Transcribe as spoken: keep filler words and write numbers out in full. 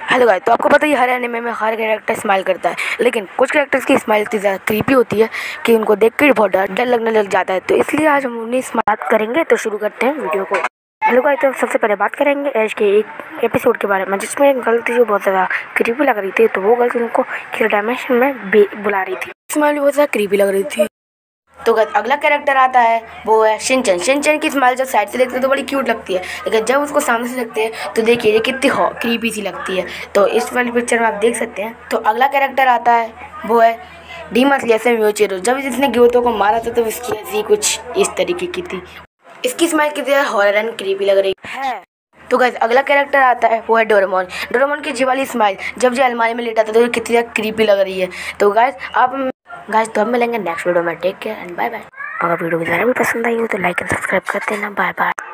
Hello guys, तो आपको पता है हर एनिमे में हर कैरेक्टर स्माइल करता है, लेकिन कुछ कैरेक्टर्स की स्माइल इतनी ज़्यादा क्रीपी होती है कि उनको देख कर बहुत डर डर लगने लग जाता है। तो इसलिए आज हम उन्हें बात करेंगे। तो शुरू करते हैं वीडियो को। हेलो गाइस, तो सबसे पहले बात करेंगे एज के एक एपिसोड के बारे में, जिसमें एक गर्ल थी जो बहुत ज़्यादा क्रीपी लग रही थी। तो वो गर्ल उनको किल डायमेंशन में बुला रही थी, स्माइल भी बहुत ज़्यादा क्रीपी लग रही थी। तो अगला कैरेक्टर आता है, वो है शिनचैन। शिनचैन की स्माइल जब साइड से देखते हैं तो बड़ी क्यूट लगती है, लेकिन जब उसको सामने से देखते हैं तो देखिए ये कितनी क्रीपी सी लगती है। तो इस वाली पिक्चर में आप देख सकते हैं। तो अगला कैरेक्टर आता है, वो है डीमन स्लेयर म्यूचिरो। जब इसने ग्योतो को मारा था तो इसकी हंसी कुछ इस तरीके की थी। इसकी स्माइल कितनी हॉरर एंड क्रीपी लग रही है। तो गाइस अगला कैरेक्टर आता है, वो है डोरेमोन। डोरेमोन की जी वाली स्माइल जब जो अलमारी में लेटा था तो कितनी ज़्यादा क्रीपी लग रही है। तो गाइस आप गाइस तो हम मिलेंगे नेक्स्ट वीडियो में। Take care and bye bye. अगर वीडियो ज़्यादा भी पसंद आई हो तो लाइक एंड सब्सक्राइब कर देना। Bye bye.